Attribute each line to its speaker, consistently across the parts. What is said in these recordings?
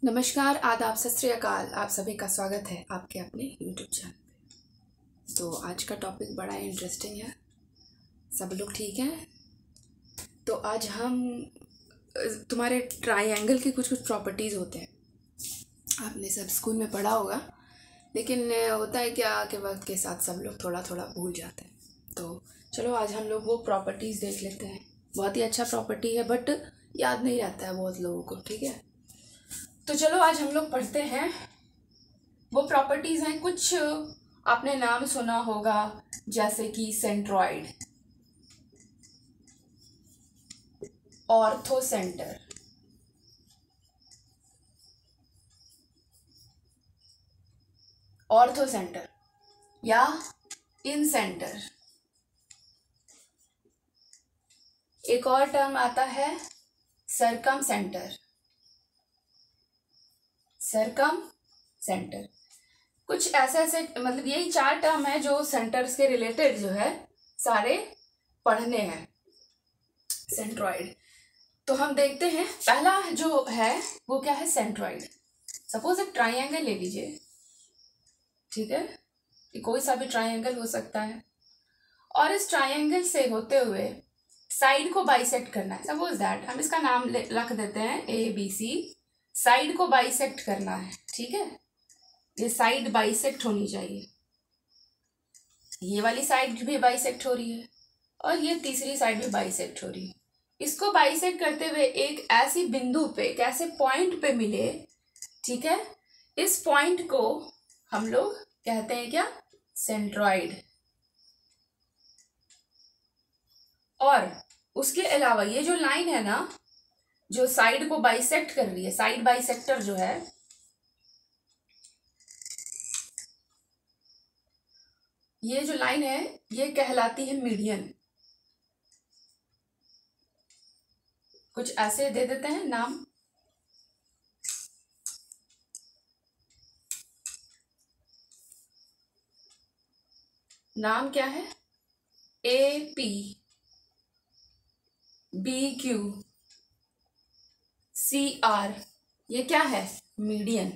Speaker 1: नमस्कार, आदाब, सत श्री अकाल। आप सभी का स्वागत है आपके अपने YouTube चैनल पे। तो आज का टॉपिक बड़ा इंटरेस्टिंग है। सब लोग ठीक हैं? तो आज हम तुम्हारे ट्रायंगल की कुछ कुछ प्रॉपर्टीज़ होते हैं, आपने सब स्कूल में पढ़ा होगा, लेकिन होता है क्या कि वक्त के साथ सब लोग थोड़ा थोड़ा भूल जाते हैं। तो चलो आज हम लोग वो प्रॉपर्टीज़ देख लेते हैं। बहुत ही अच्छा प्रॉपर्टी है बट याद नहीं रहता है बहुत लोगों को, ठीक है। तो चलो आज हम लोग पढ़ते हैं। वो प्रॉपर्टीज हैं, कुछ आपने नाम सुना होगा, जैसे कि सेंट्रॉइड, ऑर्थोसेंटर, ऑर्थोसेंटर या इन सेंटर। एक और टर्म आता है सरकम सेंटर, सरकम सेंटर। कुछ ऐसे मतलब यही 4 टर्म है जो सेंटर्स के रिलेटेड जो है सारे पढ़ने हैं। सेंट्रॉइड तो हम देखते हैं, पहला जो है वो क्या है, सेंट्रॉइड। सपोज एक ट्राइंगल ले लीजिए, ठीक है, कि कोई सा भी ट्राइंगल हो सकता है, और इस ट्राइंगल से होते हुए साइड को बाइसेक्ट करना है। सपोज दैट हम इसका नाम रख देते हैं ABC। साइड को बाइसेक्ट करना है, ठीक है। ये साइड बाइसेक्ट होनी चाहिए, ये वाली साइड भी बाइसेक्ट हो रही है और ये तीसरी साइड भी बाइसेक्ट हो रही है। इसको बाइसेक्ट करते हुए एक ऐसी बिंदु पे, एक ऐसे पॉइंट पे मिले, ठीक है। इस पॉइंट को हम लोग कहते हैं क्या, सेंट्रॉइड। और उसके अलावा ये जो लाइन है ना, जो साइड को बाइसेक्ट कर रही है, साइड बाइसेक्टर जो है, ये जो लाइन है ये कहलाती है मीडियन। कुछ ऐसे दे देते हैं नाम, नाम क्या है, AP, BQ, CR। ये क्या है, मीडियन,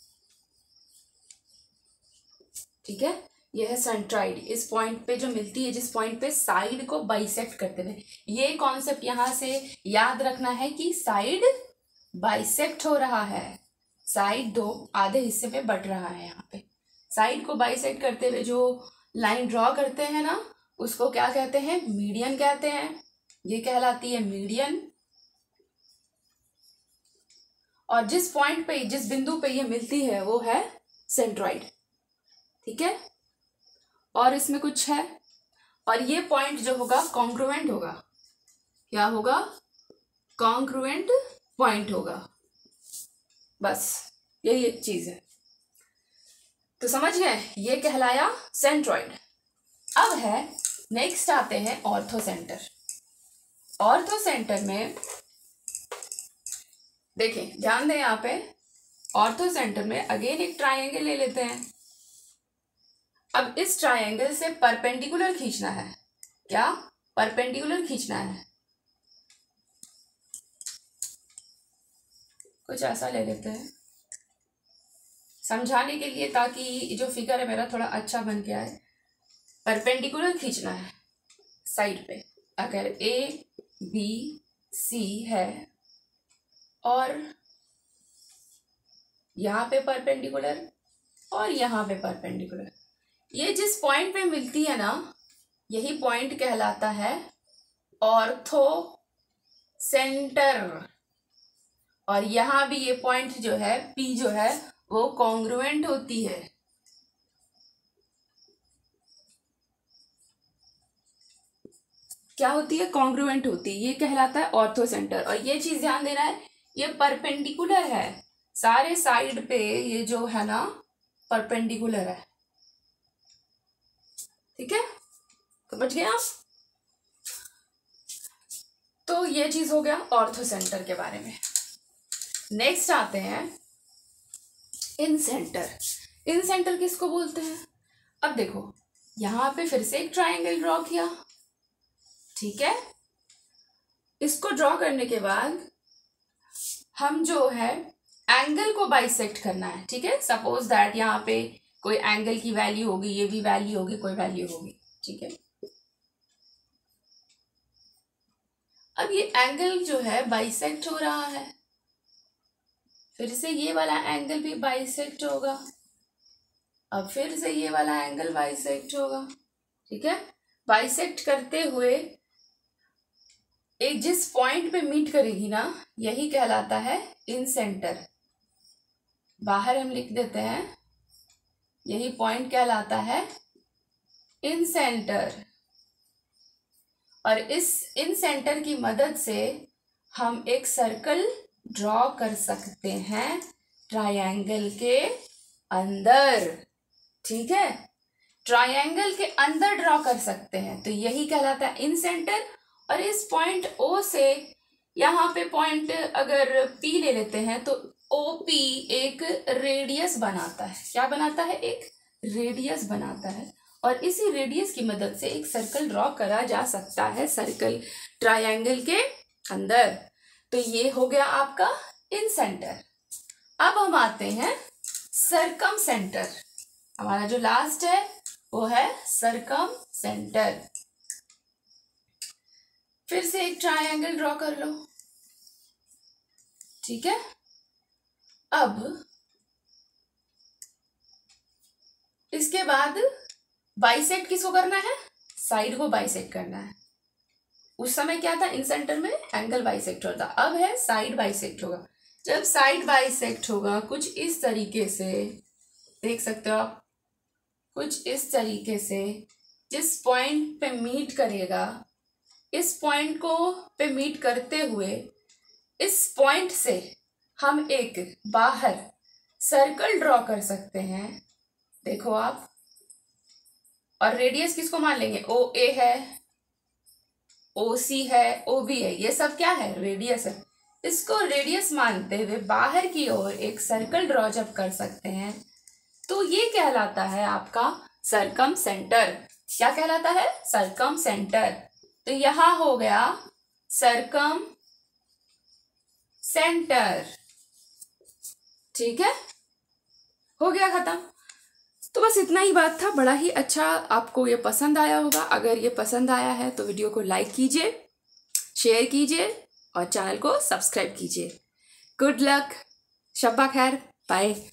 Speaker 1: ठीक है। यह है सेंट्रॉइड। इस पॉइंट पे जो मिलती है, जिस पॉइंट पे साइड को बाइसेक्ट करते हुए, ये कॉन्सेप्ट यहां से याद रखना है कि साइड बाइसेक्ट हो रहा है, साइड दो आधे हिस्से में बट रहा है। यहाँ पे साइड को बाइसेक्ट करते हुए जो लाइन ड्रॉ करते हैं ना, उसको क्या कहते हैं, मीडियन कहते हैं। ये कहलाती है मीडियन। और जिस पॉइंट पे, जिस बिंदु पे ये मिलती है वो है सेंट्रॉइड, ठीक है। और इसमें कुछ है, और ये पॉइंट जो होगा कॉन्ग्रुएंट होगा। क्या होगा, कॉन्ग्रुएंट पॉइंट होगा। बस यही एक चीज है। तो समझ गए, ये कहलाया सेंट्रॉइड। अब है, नेक्स्ट आते हैं ऑर्थोसेंटर। ऑर्थोसेंटर में देखें, ध्यान दें यहाँ पे, ऑर्थोसेंटर में अगेन एक ट्राइंगल ले लेते हैं। अब इस ट्राइंगल से परपेंडिकुलर खींचना है। क्या, परपेंडिकुलर खींचना है। कुछ ऐसा ले लेते हैं समझाने के लिए, ताकि जो फिगर है मेरा थोड़ा अच्छा बन के आए। परपेंडिकुलर खींचना है साइड पे। अगर ABC है और यहाँ पे परपेंडिकुलर और यहाँ पे परपेंडिकुलर, ये जिस पॉइंट पे मिलती है ना, यही पॉइंट कहलाता है ऑर्थो सेंटर। और यहाँ भी ये पॉइंट जो है P जो है वो कॉन्ग्रुएंट होती है। क्या होती है, कॉन्ग्रुएंट होती है। ये कहलाता है ऑर्थो सेंटर। और ये चीज ध्यान देना है, ये परपेंडिकुलर है सारे साइड पे, ये जो है ना परपेंडिकुलर है, ठीक है। समझ गए आप? तो ये चीज हो गया ऑर्थो सेंटर के बारे में। नेक्स्ट आते हैं इन सेंटर। इन सेंटर किसको बोलते हैं? अब देखो, यहां पे फिर से एक ट्राइंगल ड्रॉ किया, ठीक है। इसको ड्रॉ करने के बाद हम जो है एंगल को बाइसेक्ट करना है, ठीक है। सपोज दैट यहाँ पे कोई एंगल की वैल्यू होगी, ये भी वैल्यू होगी, कोई वैल्यू होगी, ठीक है। अब ये एंगल जो है बाइसेक्ट हो रहा है, फिर से ये वाला एंगल भी बाइसेक्ट होगा, अब फिर से ये वाला एंगल बाइसेक्ट होगा, ठीक है। बाइसेक्ट करते हुए एक जिस पॉइंट पे मीट करेगी ना, यही कहलाता है इन सेंटर। बाहर हम लिख देते हैं, यही पॉइंट कहलाता है इन सेंटर। और इस इन सेंटर की मदद से हम एक सर्कल ड्रॉ कर सकते हैं ट्रायंगल के अंदर, ठीक है। ट्रायंगल के अंदर ड्रॉ कर सकते हैं, तो यही कहलाता है इन सेंटर। और इस पॉइंट ओ से यहाँ पे पॉइंट अगर पी ले लेते हैं तो OP एक रेडियस बनाता है। क्या बनाता है? एक रेडियस बनाता है। और इसी रेडियस की मदद से एक सर्कल ड्रॉ करा जा सकता है सर्कल ट्रायंगल के अंदर। तो ये हो गया आपका इन सेंटर। अब हम आते हैं सरकम सेंटर। हमारा जो लास्ट है वो है सरकम सेंटर। फिर से एक ट्रायंगल ड्रॉ कर लो, ठीक है। अब इसके बाद बाइसेक्ट किसको करना है? साइड को बाइसेक्ट करना है। उस समय क्या था? इन सेंटर में एंगल बाइसेक्ट होता, अब है साइड बाइसेक्ट होगा। जब साइड बाइसेक्ट होगा कुछ इस तरीके से, देख सकते हो आप, कुछ इस तरीके से जिस पॉइंट पे मीट करेगा, इस पॉइंट को पे मीट करते हुए इस पॉइंट से हम एक बाहर सर्कल ड्रॉ कर सकते हैं। देखो आप, और रेडियस किसको मान लेंगे? OA है, OC है, OB है, ये सब क्या है? रेडियस है। इसको रेडियस मानते हुए बाहर की ओर एक सर्कल ड्रॉ जब कर सकते हैं तो ये कहलाता है आपका सरकम सेंटर। क्या कहलाता है? Circumcentre. तो यहां हो गया सरकम सेंटर, ठीक है, हो गया खत्म। तो बस इतना ही बात था। बड़ा ही अच्छा आपको ये पसंद आया होगा। अगर ये पसंद आया है तो वीडियो को लाइक कीजिए, शेयर कीजिए और चैनल को सब्सक्राइब कीजिए। गुड लक, शब्बा खैर, बाय।